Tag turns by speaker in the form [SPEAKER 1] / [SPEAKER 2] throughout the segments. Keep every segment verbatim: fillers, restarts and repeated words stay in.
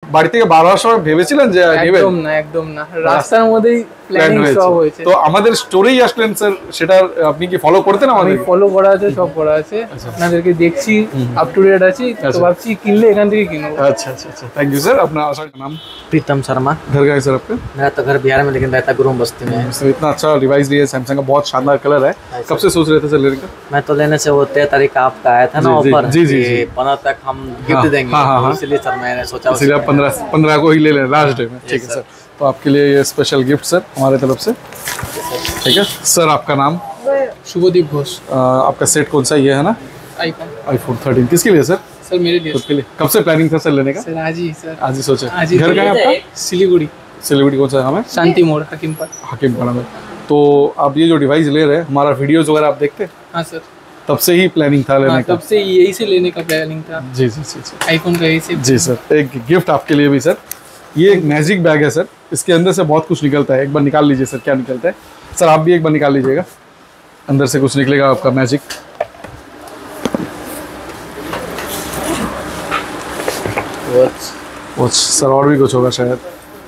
[SPEAKER 1] বাড়ি থেকে বার হওয়ার সময় ভেবেছিলেন যে নেবেন?
[SPEAKER 2] একদম না, একদম না, রাস্তার মধ্যেই প্ল্যানিং সব হয়েছে।
[SPEAKER 1] তো আমাদের স্টোরেই আসলেন স্যার, সেটা আপনি কি ফলো করতেন?
[SPEAKER 2] আমি ফলো করা আছে, সব করা আছে, আপনাদেরকে দেখছি আপ টু ডেট আছি, তো ভাবছি কিনলে এখান থেকে কিনবো।
[SPEAKER 1] अच्छा अच्छा अच्छा, थैंक यू सर। अपना आशा का नाम?
[SPEAKER 3] प्रीतम शर्मा।
[SPEAKER 1] घर का है सर आपका?
[SPEAKER 3] मेरा तो घर बिहार में, लेकिन रहता गुरुम बस्ती में।
[SPEAKER 1] सर इतना अच्छा डिवाइस लिया सैमसंग का, बहुत शानदार कलर है। कब से सोच रहे थे सर लेने का?
[SPEAKER 3] मैं तो लेने से वो तेरह तारीख का आपका आया था ना ऑफर,
[SPEAKER 1] जी जी जी,
[SPEAKER 3] पंद्रह तक हम गिफ्ट देंगे, इसलिए सर मैंने सोचा
[SPEAKER 1] इसलिए पंद्रह पंद्रह को ही ले लें लास्ट डे में। ठीक है सर, तो आपके लिए ये स्पेशल गिफ्ट सर हमारे तरफ से। ठीक है सर, आपका नाम?
[SPEAKER 2] शुभदीप घोष।
[SPEAKER 1] आपका सेट कौन सा ये है ना?
[SPEAKER 2] IPhone
[SPEAKER 1] iPhone thirteen. किसके लिए सर?
[SPEAKER 2] सर मेरे लिए।
[SPEAKER 1] खुद के लिए। कब से प्लानिंग था सर लेने का?
[SPEAKER 2] सर आज ही सर,
[SPEAKER 1] आज ही सोचा।
[SPEAKER 2] आज ही।
[SPEAKER 1] घर का है आपका?
[SPEAKER 2] सिलीगुड़ी।
[SPEAKER 1] सिलीगुड़ी कौन सा हमें?
[SPEAKER 2] शांति मोड़, हकीमपुर।
[SPEAKER 1] हकीमपुरा में। तो आप ये जो डिवाइस ले रहे हैं, हमारा वीडियोस वगैरह आप देखते हैं?
[SPEAKER 2] हाँ सर,
[SPEAKER 1] तब से ही प्लानिंग था लेने
[SPEAKER 2] हाँ,
[SPEAKER 1] का?
[SPEAKER 2] तब से यही से लेने का प्लानिंग था।
[SPEAKER 1] जी जी जी जी,
[SPEAKER 2] आईफोन का यही से।
[SPEAKER 1] जी सर, एक गिफ्ट आपके लिए भी सर। ये एक मैजिक बैग है सर, इसके अंदर से बहुत कुछ निकलता है। एक बार निकाल लीजिए सर, क्या निकलता है सर? आप भी एक बार निकाल लीजिएगा, अंदर से कुछ निकलेगा आपका मैजिक। वॉच सर, और भी कुछ होगा शायद।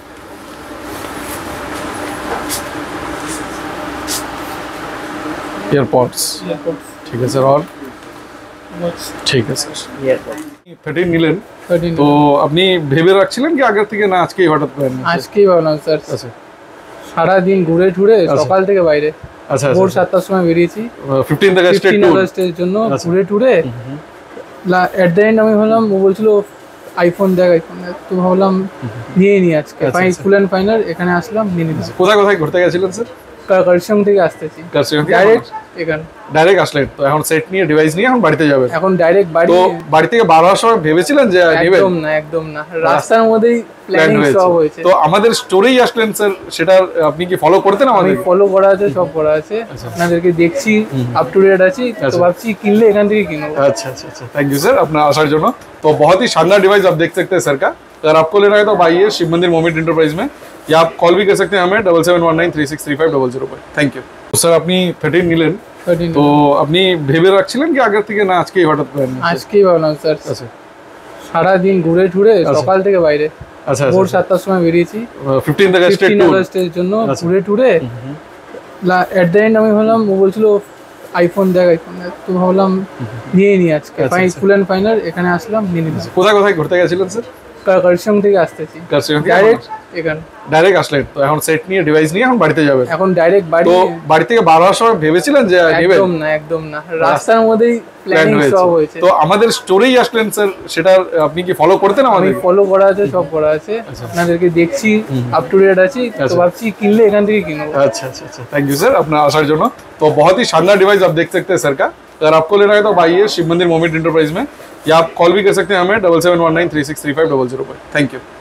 [SPEAKER 1] एयरपॉड्स, ठीक है सर, और ঠিক আছে স্যার। থার্টিন নিলেন, তো আপনি ভেবে রাখছিলেন কি আগের থেকে, না আজকেই হঠাৎ প্ল্যান?
[SPEAKER 2] আজকেই ভাবলাম স্যার। আচ্ছা, সারা দিন ঘুরে ঘুরে সকাল থেকে বাইরে, আচ্ছা ভোর সাতটার সময় বেরিয়েছি
[SPEAKER 1] ফিফটিন
[SPEAKER 2] আগস্টের জন্য, ঘুরে টুরে এট দ্য এন্ড আমি ভাবলাম, ও বলছিল আইফোন দেখ আইফোন দেখ, তো ভাবলাম নিয়ে নি আজকে ফুল অ্যান্ড ফাইনাল এখানে আসলাম, নিয়ে নিয়েছি।
[SPEAKER 1] কোথায় কোথায় ঘুরতে গেছিলেন স্যার?
[SPEAKER 2] কার্শিয়াং থেকে আসতেছি,
[SPEAKER 1] ডাইরেক্ট
[SPEAKER 2] এখানে
[SPEAKER 1] ডাইরেক্ট আসলেন। তো এখন সেট নিয়ে ডিভাইস নিয়ে এখন বাড়িতে যাবেন?
[SPEAKER 2] এখন ডাইরেক্ট বাড়ি।
[SPEAKER 1] তো বাড়ি থেকে বার হওয়ার সময় ভেবেছিলেন যে নেবেন?
[SPEAKER 2] একদম না, একদম না, রাস্তার মধ্যেই প্ল্যানিং সব হয়েছে।
[SPEAKER 1] তো আমাদের স্টোরেই আসলেন স্যার, সেটা আপনি কি ফলো করতেন?
[SPEAKER 2] আমি ফলো করা আছে, সব করা আছে, আপনাদেরকে দেখছি আপ টু ডেট আছি, তো ভাবছি কিনলে এখান থেকে কিনবো।
[SPEAKER 1] अच्छा अच्छा अच्छा, थैंक यू सर अपना आसार जोनो। तो बहुत ही शानदार डिवाइस आप देख सकते हैं सर का। अगर आपको लेना है तो आइए शिव मंदिर मोमेंट इंटरप्राइज में, या आप कॉल भी कर सकते हैं हमें double seven one nine three six three five double zero पर। Thank you sir. আপনি থার্টিন নিলেন, তো আপনি ভেবে রাখছিলেন কি আগের থেকে, না আজকেই হঠাৎ প্ল্যান?
[SPEAKER 2] আজকেই ভাবলাম স্যার। আচ্ছা, সারা দিন ঘুরে ঘুরে সকাল থেকে বাইরে, আচ্ছা ভোর সাতটার সময় বেরিয়েছি
[SPEAKER 1] ফিফটিন
[SPEAKER 2] আগস্টের জন্য, ঘুরে টুরে এট দ্য এন্ড আমি ভাবলাম, ও বলছিল আইফোন দেখ আইফোন দেখ, তো ভাবলাম নিয়ে নি আজকে ফুল অ্যান্ড ফাইনাল এখানে আসলাম, নিয়ে নিয়েছি।
[SPEAKER 1] কোথায় কোথায় ঘুরতে গেছিলেন স্যার?
[SPEAKER 2] কার্শিয়াং থেকে আসতেছি, ডাইরেক্ট এখানে
[SPEAKER 1] ডাইরেক্ট আসলেন। তো এখন সেট নিয়ে ডিভাইস নিয়ে এখন বাড়িতে যাবেন?
[SPEAKER 2] এখন ডাইরেক্ট বাড়ি।
[SPEAKER 1] তো বাড়ি থেকে বার হওয়ার সময় ভেবেছিলেন যে নেবেন?
[SPEAKER 2] একদম না, একদম না, রাস্তার মধ্যেই প্ল্যানিং সব হয়েছে।
[SPEAKER 1] তো আমাদের স্টোরেই আসলেন স্যার, সেটা আপনি কি ফলো করতেন?
[SPEAKER 2] আমি ফলো করা আছে, সব করা আছে, আপনাদেরকে দেখছি আপ টু ডেট আছি, তো ভাবছি কিনলে এখান থেকে কিনবো।
[SPEAKER 1] अच्छा अच्छा अच्छा, थैंक यू सर अपना आसार जोनो। तो बहुत ही शानदार डिवाइस आप देख सकते हैं सर का। अगर आपको लेना है तो आइए शिव मंदिर मोमेंट इंटरप्राइज में, या आप कॉल भी कर सकते हैं हमें double seven one nine three six three five double zero पर। Thank you.